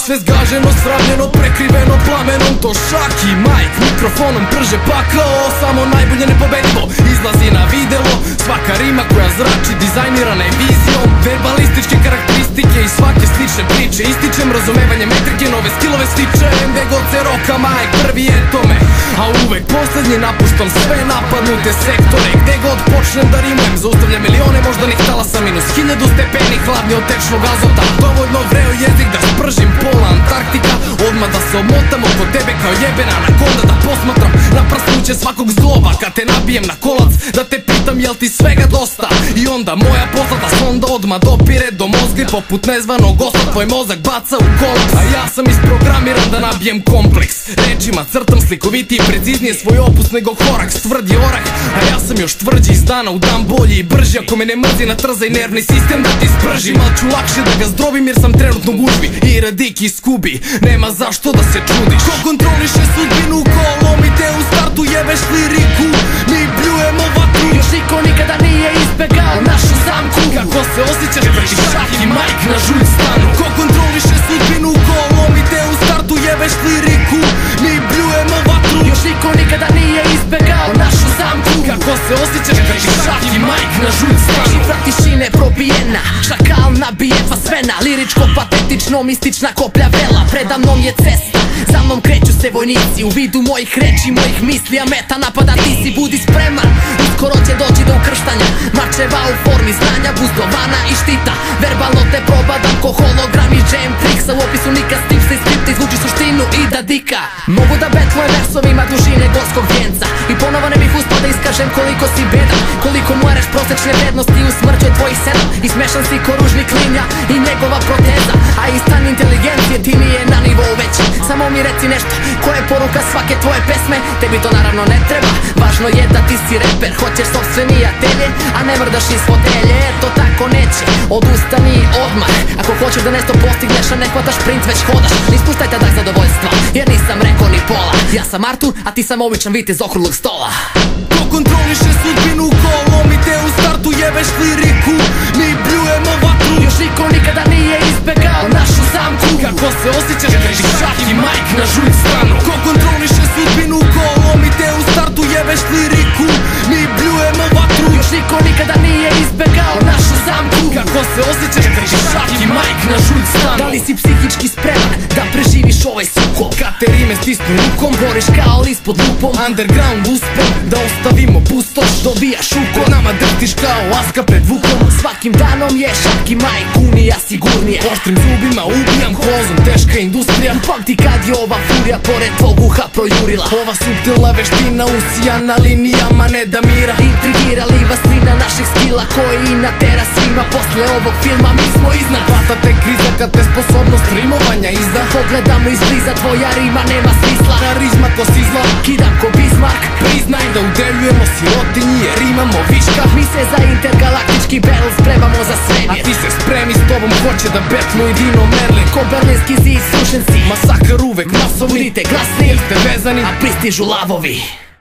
Sve zgaženo, sravljeno, prekriveno plamenom. To Šak i Mike mikrofonom prže pakao. Samo najbolje nepobedivo izlazi na videlo. Svaka rima koja zrači dizajnirana je vizijom. Verbalističke karakteristike i svake slične priče. Ističem razumevanje metrike, nove skillove stičem. Gde god se roka Mike, prvi je tome. A uvek poslednji napuštam sve napadnute sektore. Gde god počnem da rimujem, zaustavljam milione moždanih talasa. Minus 1000 stepeni, hladni od tečnog azota. Dovoljno vreo jezik da spržim pola Antarktika. Odmah da se omotam oko tebe kao jebena anakonda. Da posmatram na prsnuće svakog zgloba. Kad te nabijem na kolac, da te pitam jel ti svega dosta. I onda moja poslata sonda odmah dopire do mozga. I poput nezvanog gosta tvoj mozak baca u kolaps. A ja sam isprogramiran da nabijem kompleks. Rečima crtam slikovitije, preciznije svoj opus nego Horaks. Tvrdi orah, a ja sam još tvrđi iz dana u dan, bolji i brži. Ako me ne mrzi na trzaj nervni sistem da ti spržim. Al ću lakše da ga zdrobim jer sam trenutno u gužvi. I Radik i Skubi, nema zašto da se čudiš. Ko kontroliše sudbinu, ko lomi te u startu, jebeš liriku. Mi bljujemo vatru, još niko nikada nije izbegao našu zamku. Kako se osjećaš kad ti Šak i Mike na žulj stanu? Ko kontroliše sudbinu, ko lomi te u startu, jebeš liriku. Mi bljujemo vatru, još niko nikada nije izbegao našu zamku. Kako se osjećaš kad ti Šak i Mike na žulj stanu? Šifra tišine probijena, šakal nabijen pa svena. Liričko, patetično, mistična koplja vela. Preda mnom je cesta, za mnom kreću se vojnici. U vidu mojih reči, mojih misli, a meta napada ti si, budi spreman. Uskoro će doći do ukrštanja mačeva u formi znanja, buzdovana i štita. Verbalno te probadam ko hologram i jam triksa. U opisu nika stipsa i skripta izvuči suštinu i da dika. Mogu da betlujem versovima dužine gorskog vjenca. I ponovo ne bih uspao da iskažem koliko si bedan, koliko moraš prosečne vrednosti u smrću je tvojih 7. I smešan si ko ružnik linja i njegova proteza. A i stan inteligencije ti mi je na nivou veći. Samo mi reci nešto, koja je poruka svake tvoje pesme? Tebi to naravno ne treba, važno je da ti si reper. Hoćeš sopstveni atelje, a ne mrdaš iz fotelje. To tako neće, odustani odmah. Ako hoćeš da nešto postigneš, a ne hvataš print već hodaš. Ne ispuštaj tadak zadovoljstva, jer nisam rekao ni pola. Ja sam Artur, a ti sam običan vitez okruglog stola. Ko kontroliše sudbinu, ko lomi te u startu, jebeš liriku. Mi bljujemo vatru, još niko nikada nije izbegao našu zamku. Kako se osjećaš kad ti Šak i Mike na žulj stanu? Ko kontroliše sudbinu, ko lomi te u startu, jebeš liriku. Mi bljujemo vatru, još niko nikada nije izbegao našu zamku. Kako se osjećaš kad ti Šak i Mike na žulj stanu? Da li si psihički spreman da preživiš ovaj sukob? Kad te rime stisnu rukom, goriš kao list pod lupom. Underground uspon, da ostavimo pustoš, dobijaš uko. Nama drhtiš kao laska pred vukom. Svakim danom je Šak i Mike unija sigurnije. Oštrim zubima ubijam hozom, teška industrija. Pamti kad je ova furija pored tvog uha projurila. Ova suptilna veština usijana linijama ne da mira. Intrigira li vas strina naših stila koji natera svima. Posle ovog filma mi smo iznad. Hvata te kriza kad te sposobnost rimovanja izda. Pogledamo izbliza, tvoja rima nema smisla. Karizma ko sizla, kidam ko Bismarck. Priznaj da udeljujemo sirotinji jer imamo viška. Mi se za intergalaktički battle spremamo za svemir. A ti se spremi, s tobom hoće da betnu i Dino Merlin. Ko berlinski zid srušen si, masakr uvek masovni. Budite glasni jer ste vezani, a pristižu lavovi.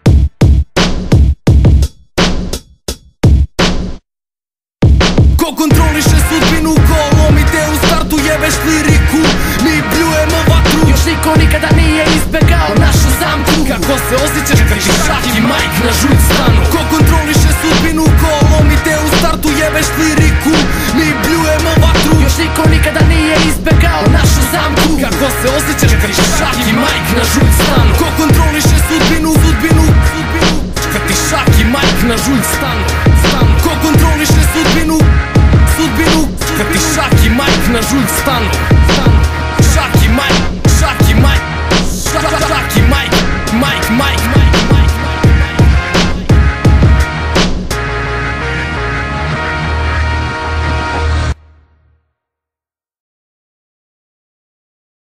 Ko kontroliše sudbinu, ko lomi te u startu, jebeš liriku. Mi bljujemo vatru, još niko nikada nije izbegao našu zamku. Kako se osjećaš kad ti Šak i Mike na žulj stanu? Ko kontroliše sudbinu, ko lomi te u startu, jebeš liriku. Mi bljujemo vatru, još niko nikada nije izbegao našu zamku. Kako se osjećaš kad ti Šak i Mike na žulj stanu? Ko kontroliše sudbinu, kad ti Šak i Mike na žulj stanu? Ko kontroliše sudbinu, kad ti Šak i Mike na žulj stanu? Šak i Mike